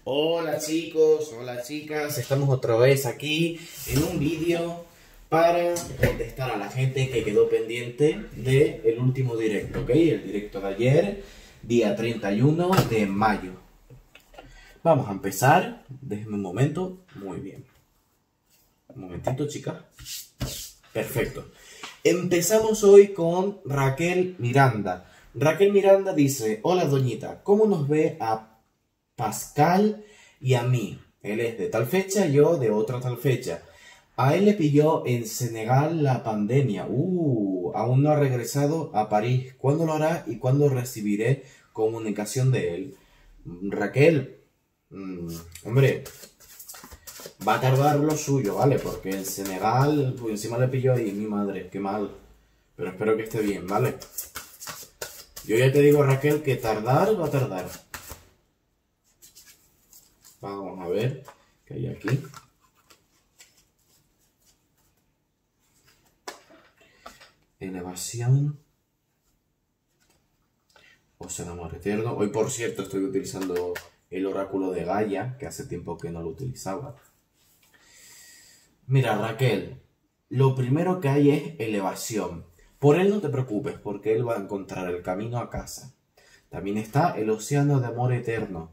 Hola chicos, hola chicas, estamos otra vez aquí en un vídeo para contestar a la gente que quedó pendiente del último directo, ¿ok? El directo de ayer, día 31 de mayo. Vamos a empezar, déjenme un momento, muy bien. Un momentito chicas. Perfecto. Empezamos hoy con Raquel Miranda. Raquel Miranda dice, hola doñita, ¿cómo nos ve a Pascal y a mí? Él es de tal fecha, yo de otra tal fecha. A él le pilló en Senegal la pandemia. Aún no ha regresado a París. ¿Cuándo lo hará y cuándo recibiré comunicación de él? Raquel, hombre, va a tardar lo suyo, ¿vale? Porque en Senegal, pues encima le pilló ahí, mi madre, qué mal. Pero espero que esté bien, ¿vale? Yo ya te digo, Raquel, que tardar va a tardar. Vamos a ver qué hay aquí. Elevación. O sea, amor eterno. Hoy, por cierto, estoy utilizando el oráculo de Gaia, que hace tiempo que no lo utilizaba. Mira, Raquel, lo primero que hay es elevación. Por él no te preocupes, porque él va a encontrar el camino a casa. También está el océano de amor eterno.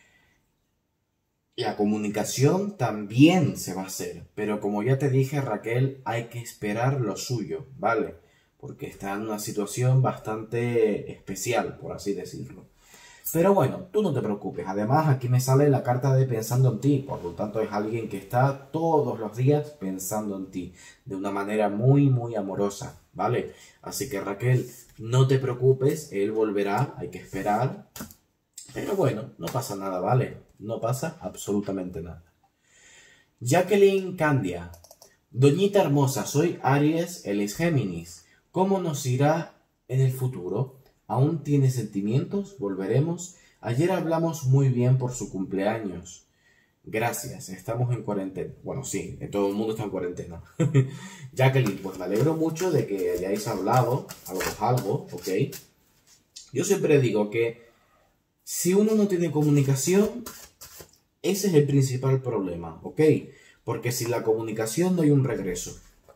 La comunicación también se va a hacer, pero como ya te dije, Raquel, hay que esperar lo suyo, ¿vale? Porque está en una situación bastante especial, por así decirlo. Pero bueno, tú no te preocupes. Además, aquí me sale la carta de pensando en ti. Por lo tanto, es alguien que está todos los días pensando en ti. De una manera muy, muy amorosa, ¿vale? Así que Raquel, no te preocupes. Él volverá. Hay que esperar. Pero bueno, no pasa nada, ¿vale? No pasa absolutamente nada. Jacqueline Candia. Doñita hermosa, soy Aries, él es Géminis. ¿Cómo nos irá en el futuro? ¿Aún tiene sentimientos? ¿Volveremos? Ayer hablamos muy bien por su cumpleaños. Gracias, estamos en cuarentena. Bueno, sí, todo el mundo está en cuarentena. Jacqueline, pues me alegro mucho de que hayáis hablado, algo, ¿ok? Yo siempre digo que si uno no tiene comunicación, ese es el principal problema, ¿ok? Porque sin la comunicación no hay un regreso.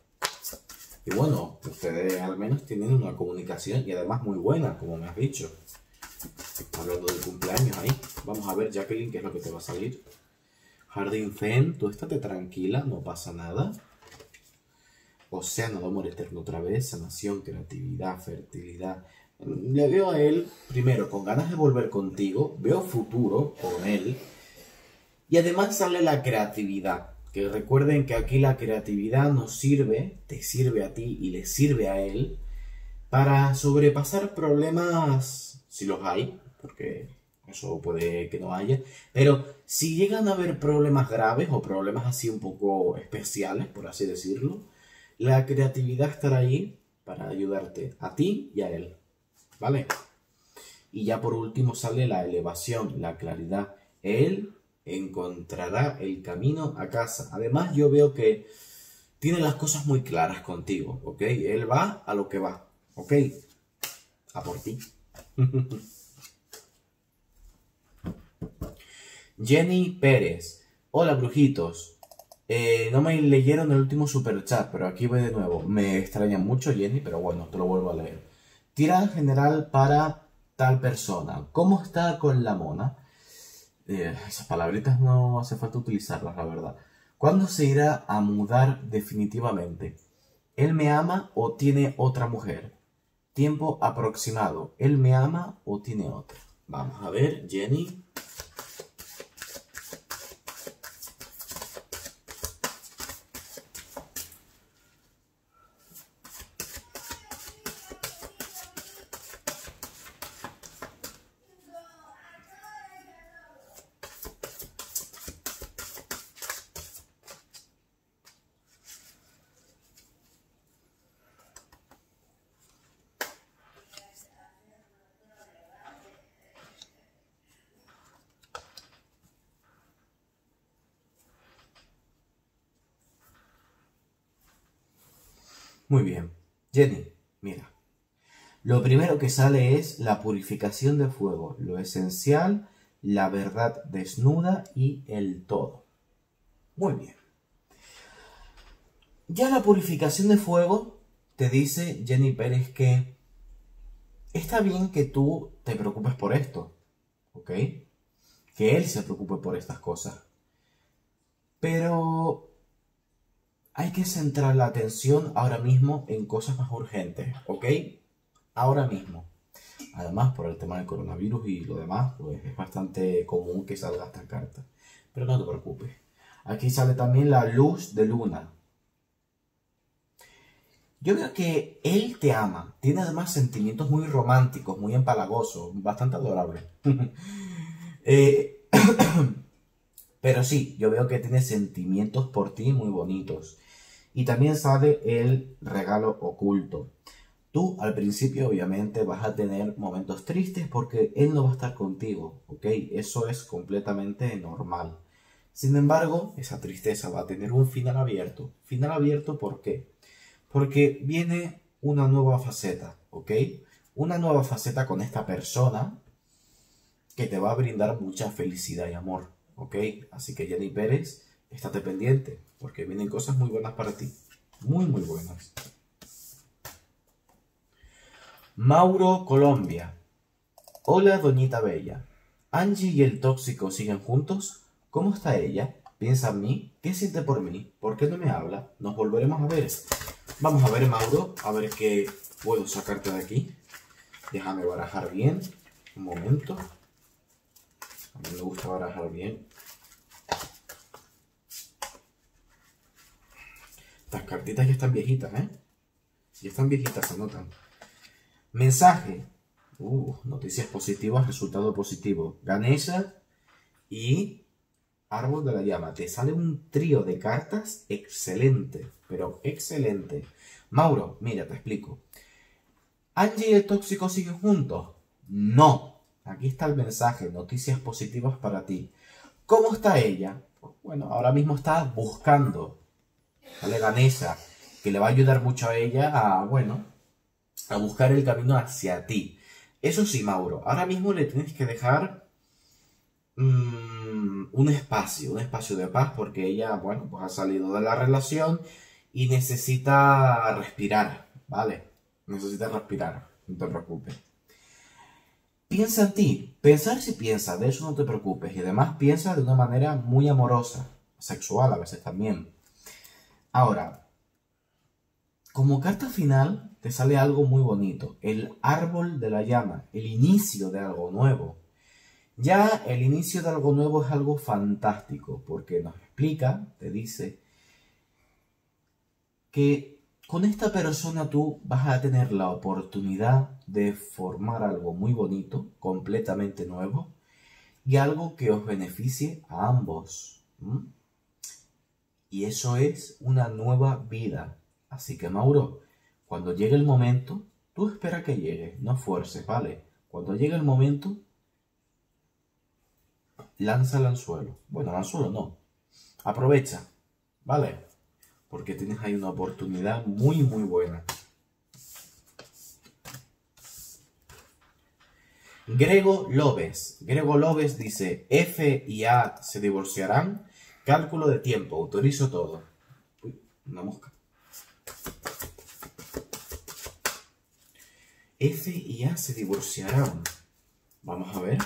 Y bueno, ustedes al menos tienen una comunicación y además muy buena, como me has dicho. Hablando del cumpleaños ahí. Vamos a ver, Jacqueline, qué es lo que te va a salir. Jardín Fen, tú estate tranquila, no pasa nada. Océano de amor eterno otra vez, sanación, creatividad, fertilidad. Le veo a él, primero, con ganas de volver contigo, veo futuro con él. Y además sale la creatividad. Que recuerden que aquí la creatividad nos sirve, te sirve a ti y le sirve a él, para sobrepasar problemas, si los hay, porque eso puede que no haya, pero si llegan a haber problemas graves o problemas así un poco especiales, por así decirlo, la creatividad estará ahí para ayudarte a ti y a él, ¿vale? Y ya por último sale la elevación, la claridad. Él encontrará el camino a casa. Además, yo veo que tiene las cosas muy claras contigo, ¿ok? Él va a lo que va, ¿ok? A por ti. Jenny Pérez. Hola, brujitos. No me leyeron el último superchat, pero aquí voy de nuevo. Me extraña mucho, Jenny, pero bueno, te lo vuelvo a leer. Tira general para tal persona. ¿Cómo está con la mona? Esas palabritas no hace falta utilizarlas, la verdad. ¿Cuándo se irá a mudar definitivamente? ¿Él me ama o tiene otra mujer? Tiempo aproximado. ¿Él me ama o tiene otra? Vamos a ver, Jenny. Muy bien. Jenny, mira. Lo primero que sale es la purificación de fuego, lo esencial, la verdad desnuda y el todo. Muy bien. Ya la purificación de fuego te dice Jenny Pérez que está bien que tú te preocupes por esto, ¿ok? Que él se preocupe por estas cosas. Pero hay que centrar la atención ahora mismo en cosas más urgentes, ¿ok? Ahora mismo. Además, por el tema del coronavirus y lo demás, pues es bastante común que salga esta carta. Pero no te preocupes. Aquí sale también la luz de luna. Yo veo que él te ama. Tiene además sentimientos muy románticos, muy empalagosos, bastante adorables. Eh, pero sí, yo veo que tiene sentimientos por ti muy bonitos. Y también sale el regalo oculto. Tú al principio obviamente vas a tener momentos tristes porque él no va a estar contigo, ¿ok? Eso es completamente normal. Sin embargo, esa tristeza va a tener un final abierto. ¿Final abierto por qué? Porque viene una nueva faceta, ¿ok? Una nueva faceta con esta persona que te va a brindar mucha felicidad y amor, ¿ok? Así que Jenny Pérez, estate pendiente porque vienen cosas muy buenas para ti. Muy, muy buenas. Mauro Colombia. Hola, doñita bella. ¿Angie y el tóxico siguen juntos? ¿Cómo está ella? ¿Piensa en mí? ¿Qué siente por mí? ¿Por qué no me habla? ¿Nos volveremos a ver? Vamos a ver, Mauro, a ver qué puedo sacarte de aquí. Déjame barajar bien. Un momento. A mí me gusta barajar bien. Estas cartitas ya están viejitas, ¿eh? Ya están viejitas, se notan. Mensaje. Noticias positivas, resultado positivo. Ganesha y Árbol de la Llama. Te sale un trío de cartas excelente, pero excelente. Mauro, mira, te explico. ¿Angie y el tóxico siguen juntos? No. Aquí está el mensaje, noticias positivas para ti. ¿Cómo está ella? Bueno, ahora mismo está buscando, ¿vale? Ganesha, que le va a ayudar mucho a ella a buscar el camino hacia ti. Eso sí, Mauro, ahora mismo le tienes que dejar un espacio de paz porque ella, bueno, pues ha salido de la relación y necesita respirar, ¿vale? Necesita respirar, no te preocupes. Piensa en ti, pensar si piensa, de eso no te preocupes y además piensa de una manera muy amorosa, sexual a veces también. Ahora, como carta final te sale algo muy bonito, el árbol de la llama, el inicio de algo nuevo. Ya el inicio de algo nuevo es algo fantástico porque nos explica, te dice, que con esta persona tú vas a tener la oportunidad de formar algo muy bonito, completamente nuevo y algo que os beneficie a ambos. Y eso es una nueva vida. Así que Mauro, cuando llegue el momento, tú espera que llegue, no fuerces, ¿vale? Cuando llegue el momento, lanza el anzuelo. Bueno, el anzuelo no. Aprovecha, ¿vale? Porque tienes ahí una oportunidad muy, muy buena. Grego López dice, F y A se divorciarán. Cálculo de tiempo, autorizo todo. Uy, una mosca. F y A se divorciarán. Vamos a ver.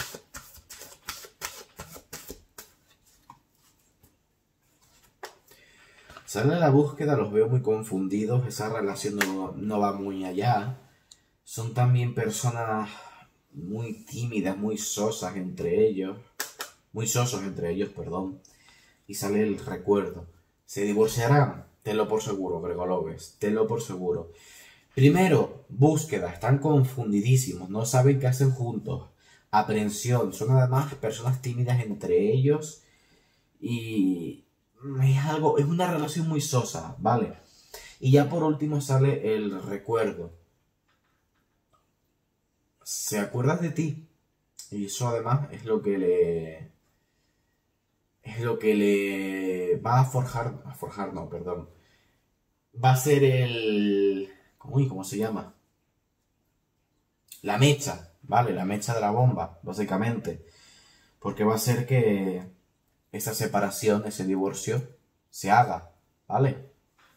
Sale la búsqueda, los veo muy confundidos. Esa relación no va muy allá. Son también personas muy tímidas, muy sosas entre ellos. Muy sosos entre ellos, perdón. Y sale el recuerdo. Se divorciarán. Tenlo por seguro, Grego López. Tenlo por seguro. Primero, búsqueda. Están confundidísimos. No saben qué hacen juntos. Aprensión. Son además personas tímidas entre ellos. Y es una relación muy sosa, ¿vale? Y ya por último sale el recuerdo. Se acuerdan de ti. Y eso además es lo que le va a forjar. A forjar no, perdón. Va a ser el... Uy, ¿cómo se llama? La mecha, ¿vale? La mecha de la bomba, básicamente. porque va a hacer que esa separación, ese divorcio, se haga, ¿vale?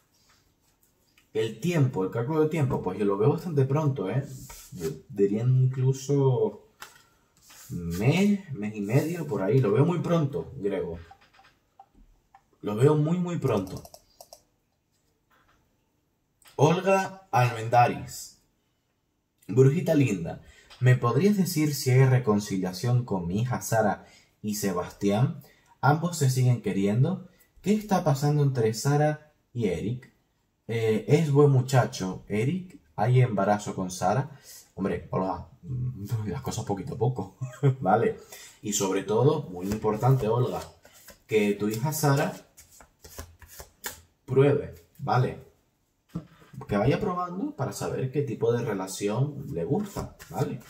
El tiempo, el cálculo de tiempo, pues yo lo veo bastante pronto, ¿eh? Yo diría incluso mes y medio, por ahí. Lo veo muy pronto, Grego. Lo veo muy pronto. Olga Almendaris. Brujita linda, ¿me podrías decir si hay reconciliación con mi hija Sara y Sebastián? Ambos se siguen queriendo. ¿Qué está pasando entre Sara y Eric? Es buen muchacho, Eric. ¿Hay embarazo con Sara? Hombre, Olga, las cosas poquito a poco, ¿vale? Y sobre todo, muy importante, Olga, que tu hija Sara pruebe, ¿vale? Que vaya probando para saber qué tipo de relación le gusta, ¿vale?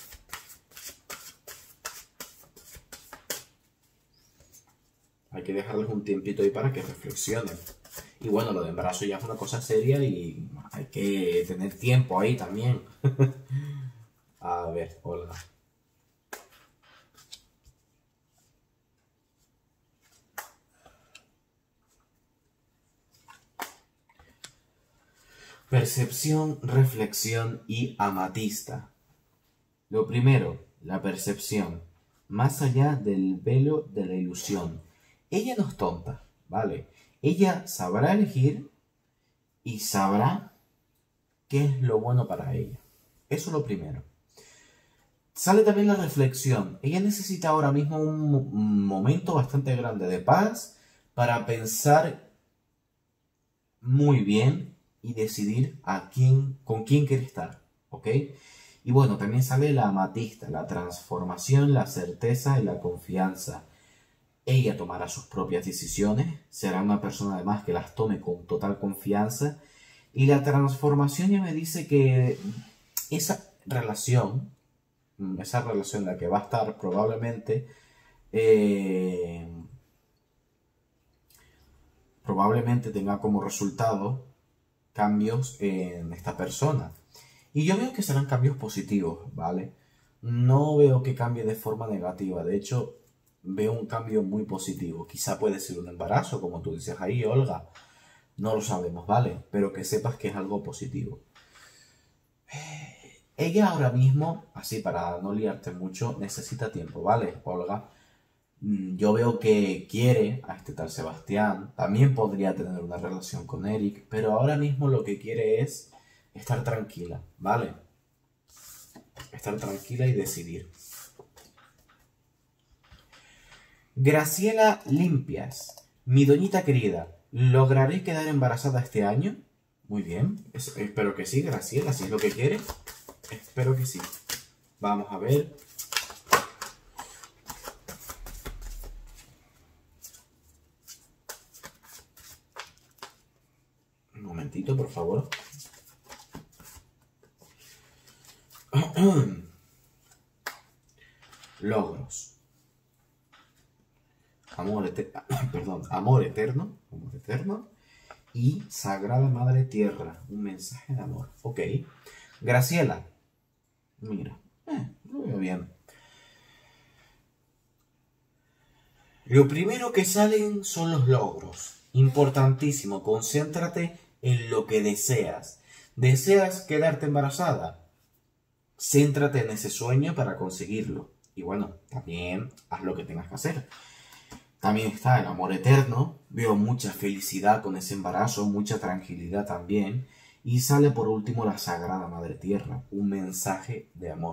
Hay que dejarles un tiempito ahí para que reflexionen. Y bueno, lo de embarazo ya es una cosa seria y hay que tener tiempo ahí también. A ver, Olga. Percepción, reflexión y amatista. Lo primero, la percepción. Más allá del velo de la ilusión. Ella no es tonta, ¿vale? Ella sabrá elegir y sabrá qué es lo bueno para ella. Eso es lo primero. Sale también la reflexión. Ella necesita ahora mismo un momento bastante grande de paz para pensar muy bien y decidir con quién quiere estar, ¿ok? Y bueno, también sale la amatista, la transformación, la certeza y la confianza. Ella tomará sus propias decisiones, será una persona además que las tome con total confianza. Y la transformación ya me dice que esa relación en la que va a estar probablemente tenga como resultado cambios en esta persona. Y yo veo que serán cambios positivos, ¿vale? No veo que cambie de forma negativa. De hecho, veo un cambio muy positivo. Quizá puede ser un embarazo, como tú dices ahí, Olga. No lo sabemos, ¿vale? Pero que sepas que es algo positivo. Ella ahora mismo, así para no liarte mucho, necesita tiempo, ¿vale, Olga? Yo veo que quiere a este tal Sebastián, también podría tener una relación con Eric, pero ahora mismo lo que quiere es estar tranquila, ¿vale? Estar tranquila y decidir. Graciela Limpias, mi doñita querida, ¿lograré quedar embarazada este año? Muy bien, espero que sí, Graciela, si es lo que quiere. Espero que sí. Vamos a ver. Un momentito, por favor. Logros. Amor eterno. Amor eterno. Y Sagrada Madre Tierra. Un mensaje de amor. Ok. Graciela. Mira. Lo veo bien. Lo primero que salen son los logros. Importantísimo. Concéntrate en lo que deseas. ¿Deseas quedarte embarazada? Céntrate en ese sueño para conseguirlo. Y bueno, también haz lo que tengas que hacer. También está el amor eterno. Veo mucha felicidad con ese embarazo, mucha tranquilidad también. Y sale por último la Sagrada Madre Tierra, un mensaje de amor.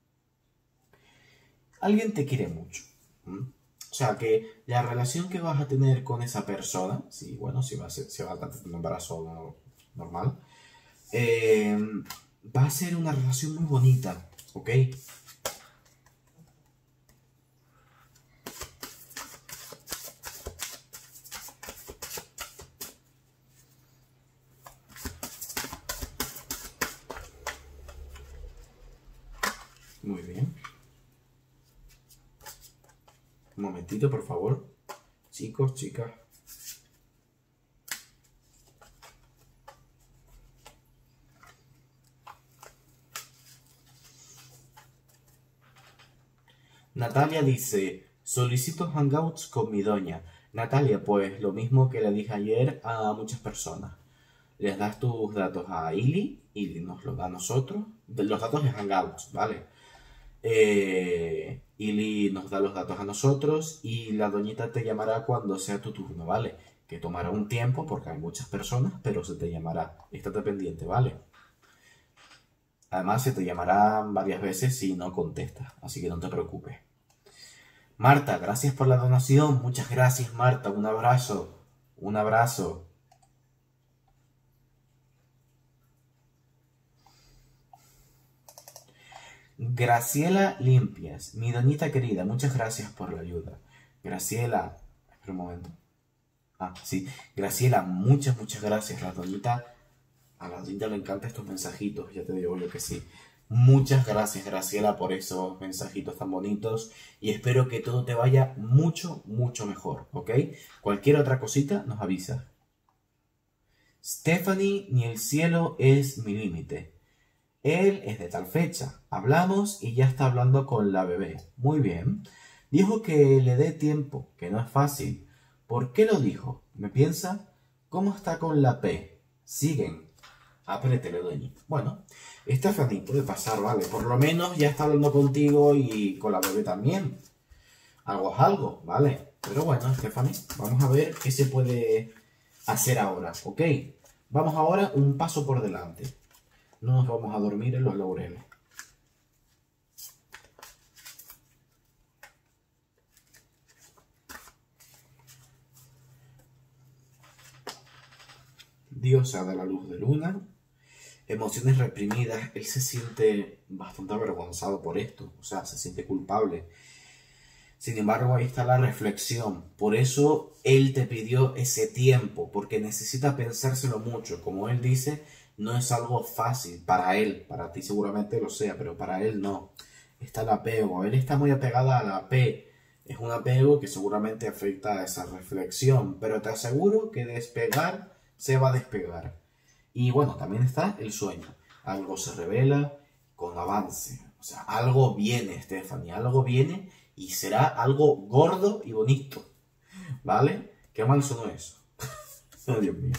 Alguien te quiere mucho. O sea que la relación que vas a tener con esa persona, si va a tener un embarazo normal, va a ser una relación muy bonita, ¿ok? Muy bien. Un momentito, por favor. Chicos, chicas. Natalia dice, Solicito hangouts con mi doña. Natalia, pues lo mismo que le dije ayer a muchas personas. Les das tus datos a Ili, Ili nos los da a nosotros. Los datos de hangouts, ¿vale? Ili nos da los datos a nosotros y la doñita te llamará cuando sea tu turno, ¿vale? Que tomará un tiempo porque hay muchas personas, pero se te llamará. Estate pendiente, ¿vale? Además, se te llamará varias veces si no contestas, así que no te preocupes. Marta, gracias por la donación. Muchas gracias, Marta. Un abrazo. Un abrazo. Graciela Limpias, mi doñita querida, muchas gracias por la ayuda. Graciela, espera un momento. Ah, sí. Graciela, muchas gracias. A la doñita le encantan estos mensajitos, ya te digo yo que sí. Muchas gracias, Graciela, por esos mensajitos tan bonitos y espero que todo te vaya mucho mejor, ¿ok? Cualquier otra cosita nos avisa. Stephanie, ni el cielo es mi límite. Él es de tal fecha. Hablamos y ya está hablando con la bebé. Muy bien. Dijo que le dé tiempo, que no es fácil. ¿Por qué lo dijo? ¿Me piensa? ¿Cómo está con la P? Siguen. Apriétele, doña. Bueno, Stephanie, puede pasar, vale. Por lo menos ya está hablando contigo y con la bebé también. Algo es algo, vale. Pero bueno, Stephanie, vamos a ver qué se puede hacer ahora, ¿ok? Vamos ahora un paso por delante. No nos vamos a dormir en los laureles. Diosa de la luz de luna. Emociones reprimidas. Él se siente bastante avergonzado por esto. O sea, se siente culpable. Sin embargo, ahí está la reflexión. Por eso él te pidió ese tiempo. Porque necesita pensárselo mucho. Como él dice, no es algo fácil para él. Para ti seguramente lo sea, pero para él no. Está el apego. Él está muy apegado a la P. Es un apego que seguramente afecta a esa reflexión. Pero te aseguro que despegar se va a despegar. Y bueno, también está el sueño. Algo se revela con avance. O sea, algo viene, Stephanie. Algo viene y será algo gordo y bonito. ¿Vale? Qué mal sonó eso. Oh, Dios mío.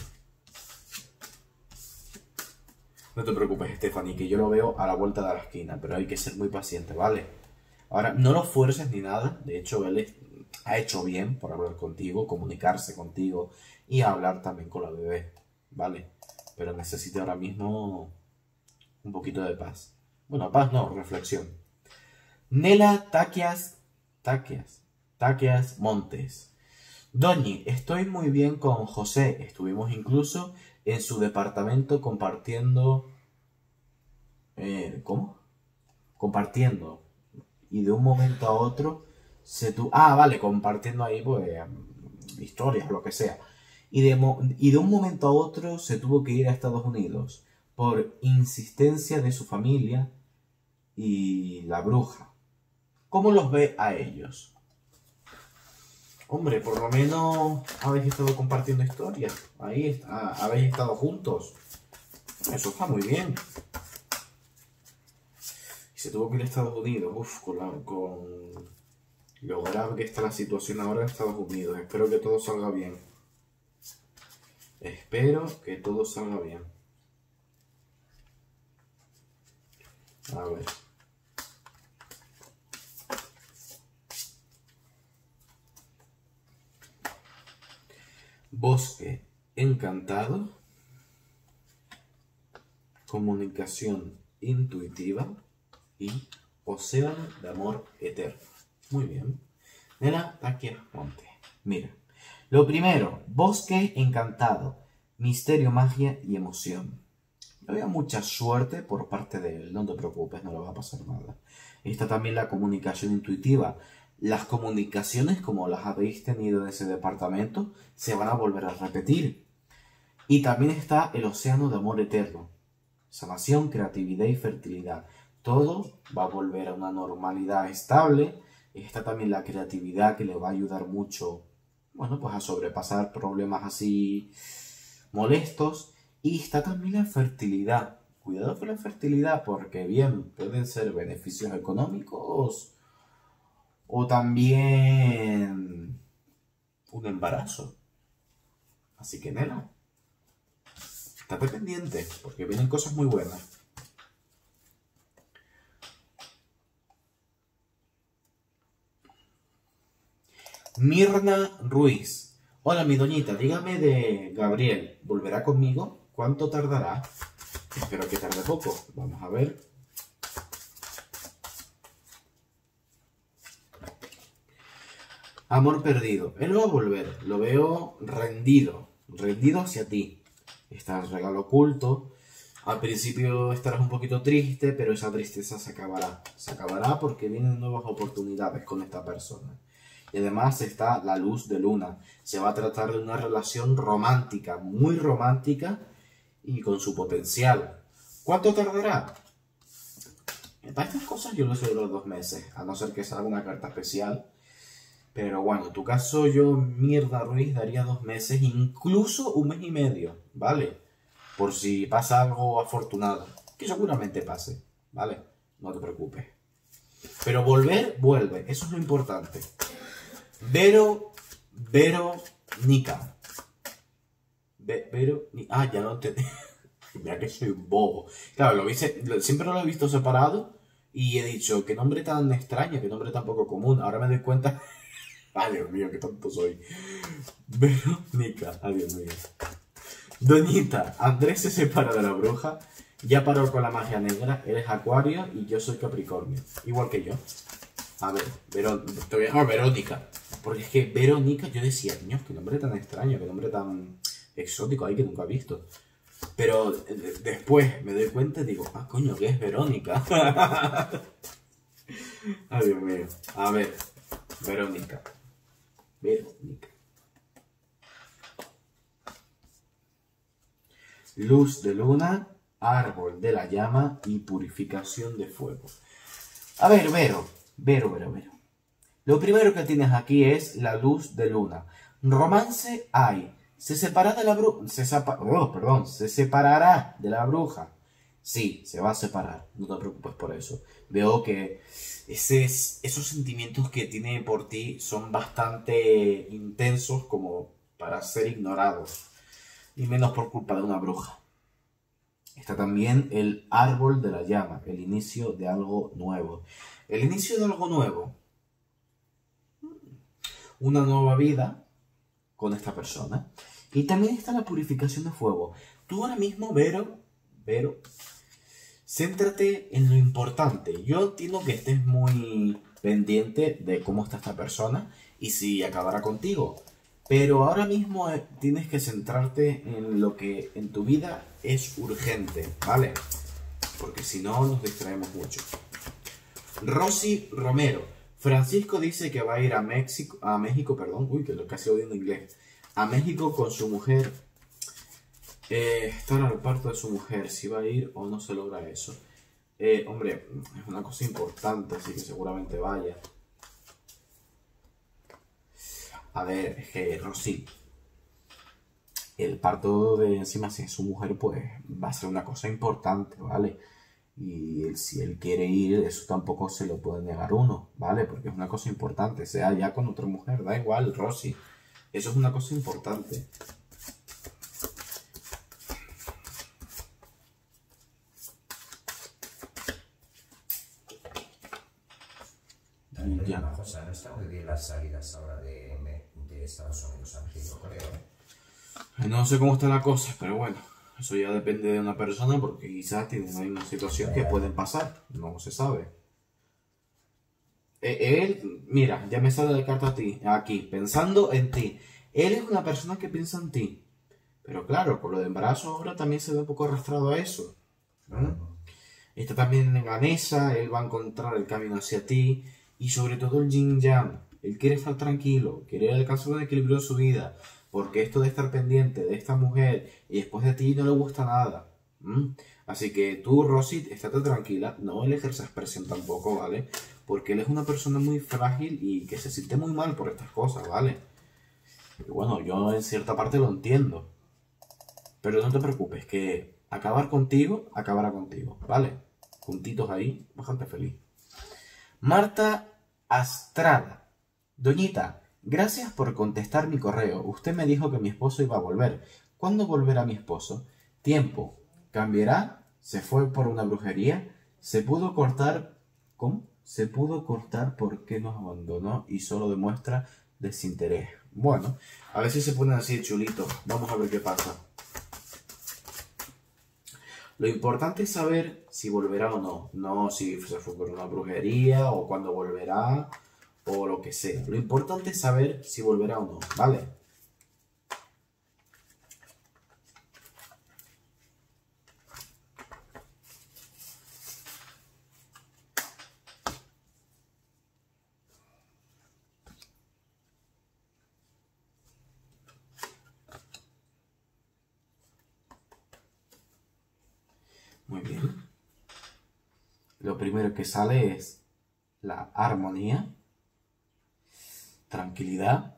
No te preocupes, Stephanie, que yo lo veo a la vuelta de la esquina. Pero hay que ser muy paciente, ¿vale? Ahora, no lo fuerces ni nada. De hecho, él ha hecho bien por hablar contigo, comunicarse contigo y hablar también con la bebé. ¿Vale? Pero necesito ahora mismo un poquito de paz. Bueno, paz no, reflexión. Nela Taquias Montes. Doñi, estoy muy bien con José. Estuvimos incluso en su departamento compartiendo... ¿Cómo? Compartiendo. Y de un momento a otro se tuvo... Ah, vale, compartiendo ahí pues historias, lo que sea. Y de un momento a otro se tuvo que ir a Estados Unidos por insistencia de su familia y la bruja. ¿Cómo los ve a ellos? Hombre, por lo menos habéis estado compartiendo historias. Ahí está, habéis estado juntos. Eso está muy bien. Y se tuvo que ir a Estados Unidos. Uf, con lo grave que está la situación ahora en Estados Unidos. Espero que todo salga bien. Espero que todo salga bien. A ver. Bosque encantado. Comunicación intuitiva. Y océano de amor eterno. Muy bien. Nela Taquias Monte. Mira. Lo primero, bosque encantado, misterio, magia y emoción. No veo mucha suerte por parte de él, no te preocupes, no le va a pasar nada. Está también la comunicación intuitiva. Las comunicaciones, como las habéis tenido en ese departamento, se van a volver a repetir. Y también está el océano de amor eterno. Sanación, creatividad y fertilidad. Todo va a volver a una normalidad estable. Está también la creatividad que le va a ayudar mucho, bueno, pues a sobrepasar problemas así molestos. Y está también la fertilidad. Cuidado con la fertilidad porque bien, pueden ser beneficios económicos o también un embarazo. Así que, nena, estate pendiente, porque vienen cosas muy buenas. Mirna Ruiz. Hola, mi doñita, dígame de Gabriel. ¿Volverá conmigo? ¿Cuánto tardará? Espero que tarde poco. Vamos a ver. Amor perdido. Él va a volver. Lo veo rendido. Rendido hacia ti. Está el regalo oculto. Al principio estarás un poquito triste, pero esa tristeza se acabará. Se acabará porque vienen nuevas oportunidades con esta persona. Y además está la luz de luna. Se va a tratar de una relación romántica, muy romántica y con su potencial. ¿Cuánto tardará? Para estas cosas yo lo celebro 2 meses, a no ser que salga una carta especial. Pero bueno, en tu caso yo, Mirna Ruiz, daría 2 meses, incluso 1 mes y medio, ¿vale? Por si pasa algo afortunado, que seguramente pase, ¿vale? No te preocupes. Pero volver, vuelve, eso es lo importante. Verónica. Ya no te... Mira que soy un bobo. Claro, siempre lo he visto separado y he dicho, qué nombre tan extraño, qué nombre tan poco común. Ahora me doy cuenta... Ay, Dios mío, qué tonto soy. Verónica. Ay, Dios mío. Doñita, Andrés se separa de la bruja. Ya paró con la magia negra. Eres Acuario y yo soy Capricornio. Igual que yo. A ver, Verónica. Porque es que Verónica, yo decía, niños, qué nombre tan extraño, qué nombre tan exótico hay que nunca he visto. Pero después me doy cuenta y digo, coño, ¿qué es Verónica? Ay, Dios mío. A ver, Verónica. Luz de luna, árbol de la llama y purificación de fuego. A ver, Vero. Lo primero que tienes aquí es la luz de luna. Romance hay. Se separará de la bruja. Se separará de la bruja. Sí, se va a separar. No te preocupes por eso. Veo que esos sentimientos que tiene por ti son bastante intensos como para ser ignorados. Y menos por culpa de una bruja. Está también el árbol de la llama. El inicio de algo nuevo. El inicio de algo nuevo. Una nueva vida con esta persona. Y también está la purificación de fuego. Tú ahora mismo, Vero, céntrate en lo importante. Yo entiendo que estés muy pendiente de cómo está esta persona y si acabará contigo. Pero ahora mismo tienes que centrarte en lo que en tu vida es urgente, ¿vale? Porque si no nos distraemos mucho. Rosy Romero. Francisco dice que va a ir a México, uy, que lo casi odio en inglés. A México con su mujer. Estar al parto de su mujer, si va a ir o no se logra eso. Hombre, es una cosa importante, así que seguramente vaya. A ver, es que Rosy, el parto de encima, si es su mujer, pues va a ser una cosa importante, ¿vale? Y si él quiere ir, eso tampoco se lo puede negar uno, ¿vale? Porque es una cosa importante, sea ya con otra mujer, da igual, Rosy. Eso es una cosa importante. También hay una cosa, no está muy bien las salidas ahora de Estados Unidos a México, creo. No sé cómo está la cosa, pero bueno, eso ya depende de una persona porque quizás tienen una situación que pueden pasar, no se sabe. Él, mira, ya me sale la carta a ti, aquí, pensando en ti. Él es una persona que piensa en ti. Pero claro, con lo de embarazo ahora también se ve un poco arrastrado a eso. Está también en Ganesa, él va a encontrar el camino hacia ti. Y sobre todo el yin yang. Él quiere estar tranquilo, quiere alcanzar un equilibrio de su vida. Porque esto de estar pendiente de esta mujer y después de ti no le gusta nada. Así que tú, Rosy, estate tranquila. No le ejerzas presión tampoco, ¿vale? Porque él es una persona muy frágil y que se siente muy mal por estas cosas, ¿vale? Y bueno, yo en cierta parte lo entiendo. Pero no te preocupes, que acabará contigo, ¿vale? Juntitos ahí, bastante feliz. Marta Astrada. Doñita, gracias por contestar mi correo. Usted me dijo que mi esposo iba a volver. ¿Cuándo volverá mi esposo? Tiempo. ¿Cambiará? ¿Se fue por una brujería? ¿Se pudo cortar? ¿Cómo? Se pudo cortar porque nos abandonó y solo demuestra desinterés. Bueno, a ver si se ponen así chulitos. Vamos a ver qué pasa. Lo importante es saber si volverá o no. No si se fue por una brujería o cuándo volverá o lo que sea. Lo importante es saber si volverá o no, ¿vale? Muy bien. Lo primero que sale es la armonía, tranquilidad.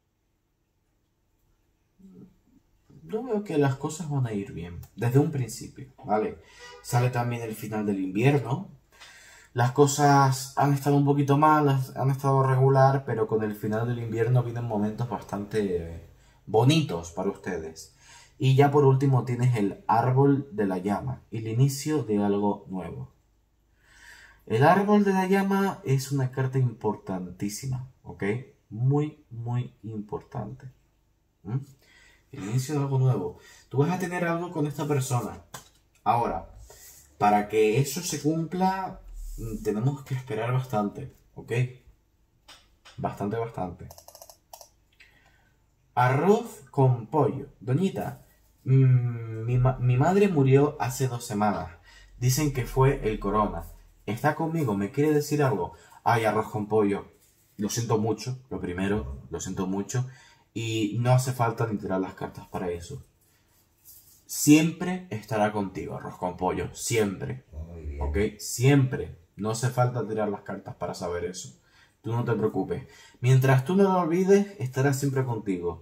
Yo veo que las cosas van a ir bien, desde un principio, ¿vale? Sale también el final del invierno. Las cosas han estado un poquito malas, han estado regular, pero con el final del invierno vienen momentos bastante bonitos para ustedes. Y ya por último tienes el árbol de la llama, el inicio de algo nuevo. El árbol de la llama es una carta importantísima, ¿ok? Muy, muy importante. ¿Mm? El inicio de algo nuevo. Tú vas a tener algo con esta persona. Ahora, para que eso se cumpla, tenemos que esperar bastante, ¿ok? Bastante, bastante. Arroz con pollo. Doñita, mi madre murió hace 2 semanas. Dicen que fue el corona. Está conmigo, ¿me quiere decir algo? Ay, arroz con pollo. Lo siento mucho, lo primero, lo siento mucho. Y no hace falta ni tirar las cartas para eso. Siempre estará contigo, arroz con pollo. Siempre. Muy bien. ¿Ok? Siempre. No hace falta tirar las cartas para saber eso. Tú no te preocupes. Mientras tú no lo olvides, estará siempre contigo.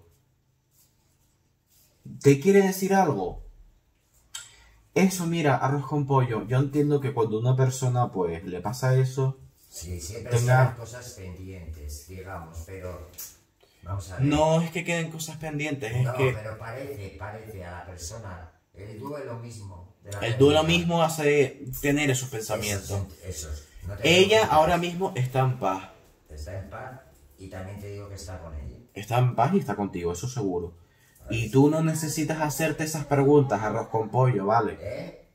¿Te quiere decir algo? Eso, mira, arroz con pollo. Yo entiendo que cuando una persona, pues, le pasa eso... Sí, siempre tenga... están cosas pendientes, digamos, pero... Vamos a ver. No es que queden cosas pendientes, es No, que... pero parece a la persona... El duelo mismo. El duelo mismo hace tener esos pensamientos. Esos. No te Ella preocupes. ahora mismo está en paz. Está en paz y también te digo que está con ella. Está en paz y está contigo, eso seguro. Y tú no necesitas hacerte esas preguntas, arroz con pollo, ¿vale? ¿Eh?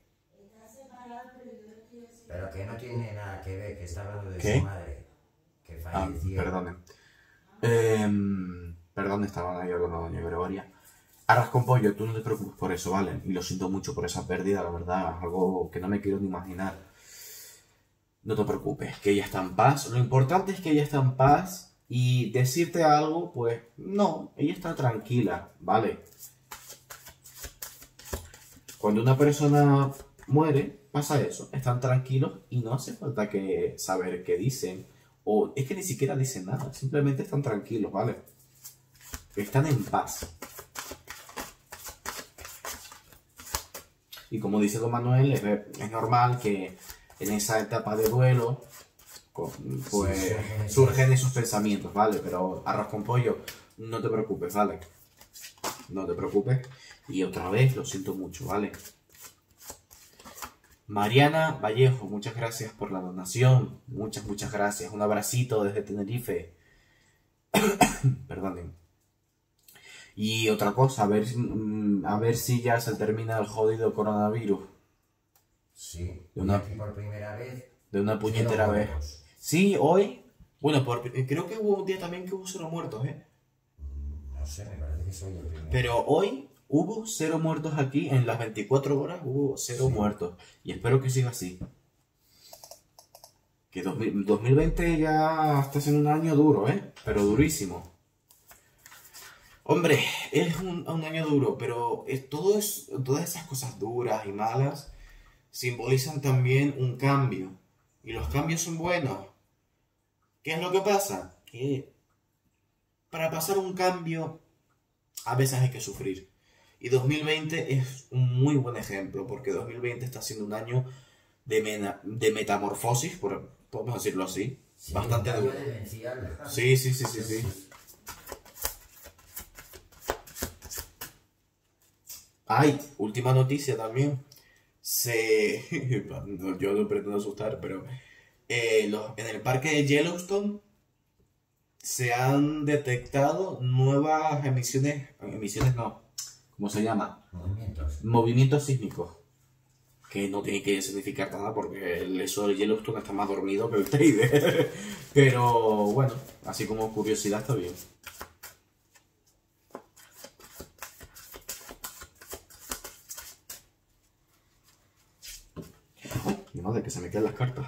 Pero que no tiene nada que ver, que está hablando de ¿Qué? su madre. Que Ah, falleció. perdonen. Perdón, estaba ahí hablando doña Gregoria. Arroz con pollo, tú no te preocupes por eso, ¿vale? Y lo siento mucho por esa pérdida, la verdad, es algo que no me quiero ni imaginar. No te preocupes, que ella está en paz. Lo importante es que ella está en paz y decirte algo, pues no, ella está tranquila, ¿vale? Cuando una persona muere, pasa eso, están tranquilos y no hace falta que saber qué dicen. O es que ni siquiera dicen nada, simplemente están tranquilos, ¿vale? Están en paz. Y como dice don Manuel, es normal que en esa etapa de duelo, pues Sí, surgen esos pensamientos, ¿vale? Pero arroz con pollo, no te preocupes, ¿vale? No te preocupes. Y otra vez, lo siento mucho, ¿vale? Mariana Vallejo, muchas gracias por la donación. Muchas, muchas gracias. Un abracito desde Tenerife. Perdonen. Y otra cosa, a ver si ya se termina el jodido coronavirus. Sí, De una- aquí por primera vez. De una puñetera cero vez. muertos. Sí, hoy. Bueno, creo que hubo un día también que hubo 0 muertos, ¿eh? No sé, me parece que soy el primero. Pero hoy hubo 0 muertos aquí. En las 24 horas hubo 0 Sí. muertos. Y espero que siga así. Que 2020 ya está siendo un año duro, ¿eh? Pero durísimo. Hombre, es un año duro, pero todas esas cosas duras y malas simbolizan también un cambio. Y los cambios son buenos. ¿Qué es lo que pasa? Que para pasar un cambio a veces hay que sufrir. Y 2020 es un muy buen ejemplo, porque 2020 está siendo un año de metamorfosis, podemos decirlo así. Sí, bastante un duro. cambio de demencial. Sí, sí, sí, sí, sí. Ay, última noticia también. Se... Yo no pretendo asustar, pero en el parque de Yellowstone se han detectado nuevas emisiones no, ¿cómo se llama? Movimientos. Movimientos sísmicos, que no tiene que significar nada porque eso del Yellowstone está más dormido que el Teide. Pero bueno, así como curiosidad está bien. Mi madre, que se me quedan las cartas.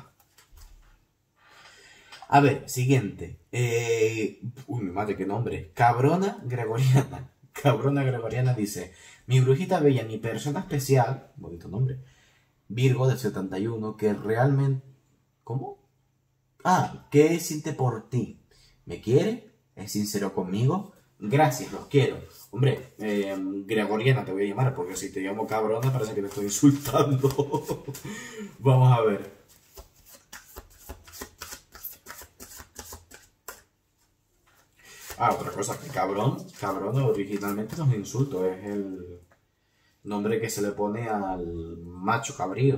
A ver, siguiente. Uy, mi madre, qué nombre. Cabrona Gregoriana. Cabrona Gregoriana dice: Mi brujita bella, mi persona especial, bonito nombre, Virgo del 71, que realmente... ¿Cómo? Ah, ¿qué siente por ti? ¿Me quiere? ¿Es sincero conmigo? Gracias, los quiero. Hombre, Gregoriana te voy a llamar, porque si te llamo cabrona parece que te estoy insultando. Vamos a ver. Ah, otra cosa, que cabrón originalmente no es un insulto, es el nombre que se le pone al macho cabrío.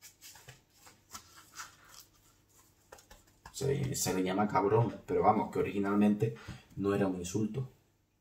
Se le llama cabrón, pero vamos, que originalmente no era un insulto.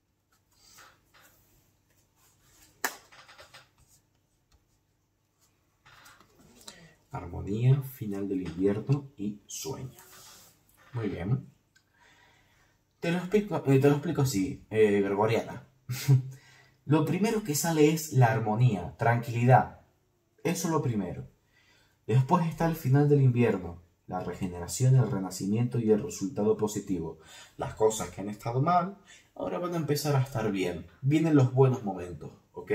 Armonía, final del invierno y sueño. Muy bien. Te lo explico así, Gregoriana. Lo primero que sale es la armonía, tranquilidad. Eso es lo primero. Después está el final del invierno, la regeneración, el renacimiento y el resultado positivo. Las cosas que han estado mal, ahora van a empezar a estar bien. Vienen los buenos momentos, ¿ok?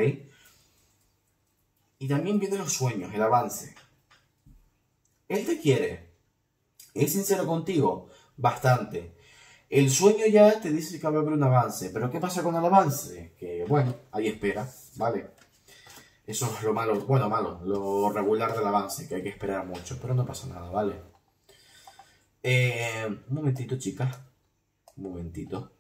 Y también vienen los sueños, el avance. Él te quiere. ¿Es sincero contigo? Bastante. El sueño ya te dice que va a haber un avance. ¿Pero qué pasa con el avance? Que bueno, hay espera, ¿vale? Eso es lo malo, bueno, malo, lo regular del avance, que hay que esperar mucho, pero no pasa nada, ¿vale? Un momentito, chicas. Un momentito.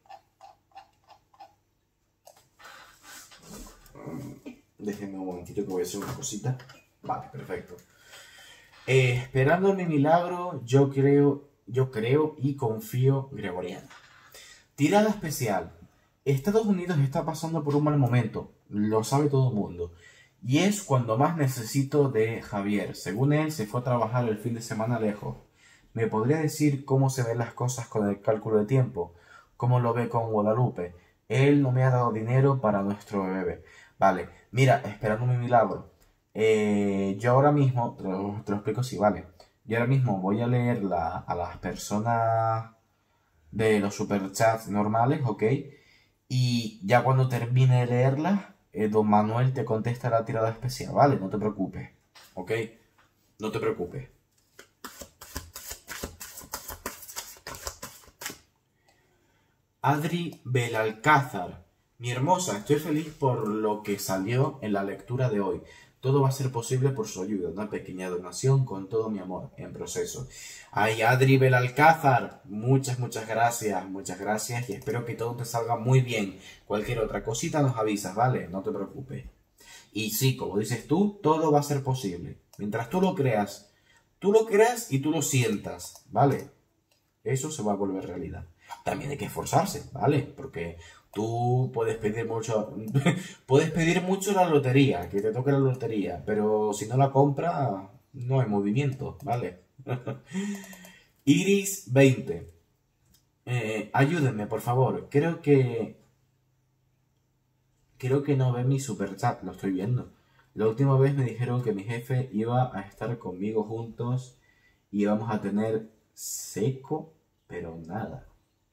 Déjenme un momentito que voy a hacer una cosita. Vale, perfecto. Esperando mi milagro, yo creo y confío, Gregoriana. Tirada especial. Estados Unidos está pasando por un mal momento, lo sabe todo el mundo. Y es cuando más necesito de Javier. Según él, se fue a trabajar el fin de semana lejos. ¿Me podría decir cómo se ven las cosas con el cálculo de tiempo? ¿Cómo lo ve con Guadalupe? Él no me ha dado dinero para nuestro bebé. Vale, mira, esperando mi milagro. Yo ahora mismo, te lo explico así, vale. Yo ahora mismo voy a leer a las personas de los superchats normales, ¿ok? Y ya cuando termine de leerlas, don Manuel te contesta la tirada especial, ¿vale? No te preocupes, ¿ok? No te preocupes. Adri Belalcázar. Mi hermosa, estoy feliz por lo que salió en la lectura de hoy. Todo va a ser posible por su ayuda. Una pequeña donación con todo mi amor en proceso. Ay, Adri Belalcázar, muchas gracias. Muchas gracias y espero que todo te salga muy bien. Cualquier otra cosita nos avisas, ¿vale? No te preocupes. Y sí, como dices tú, todo va a ser posible. Mientras tú lo creas y tú lo sientas, ¿vale? Eso se va a volver realidad. También hay que esforzarse, ¿vale? Porque tú puedes pedir mucho, puedes pedir mucho la lotería, que te toque la lotería, pero si no la compras, no hay movimiento, ¿vale? Iris 20. Ayúdenme, por favor. Creo que no ve mi superchat, lo estoy viendo. La última vez me dijeron que mi jefe iba a estar conmigo juntos y íbamos a tener seco, pero nada.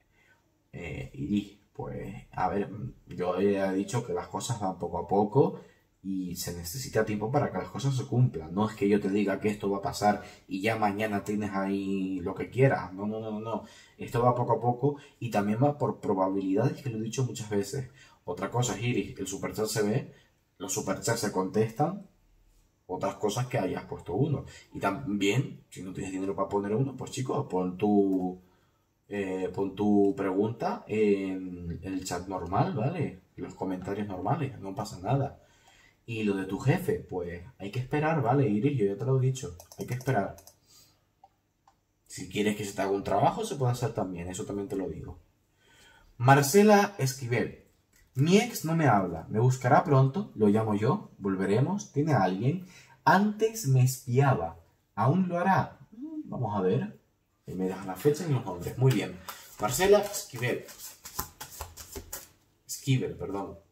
Y pues, a ver, yo he dicho que las cosas van poco a poco y se necesita tiempo para que las cosas se cumplan. No es que yo te diga que esto va a pasar y ya mañana tienes ahí lo que quieras. No, no, no, no. Esto va poco a poco y también va por probabilidades, que lo he dicho muchas veces. Otra cosa es, Iris, el superchat se ve, los superchats se contestan otras cosas que hayas puesto uno. Y también, si no tienes dinero para poner uno, pues chicos, pon tu pregunta en el chat normal, ¿vale? En los comentarios normales, no pasa nada. Y lo de tu jefe, pues hay que esperar, ¿vale, Iris? Yo ya te lo he dicho, hay que esperar. Si quieres que se te haga un trabajo, se puede hacer también, eso también te lo digo. Marcela Esquivel. Mi ex no me habla, me buscará pronto, lo llamo yo, volveremos, tiene a alguien. Antes me espiaba, ¿aún lo hará? Vamos a ver. Y me dejan la fecha y los nombres. Muy bien. Marcela Esquivel. Esquivel, perdón.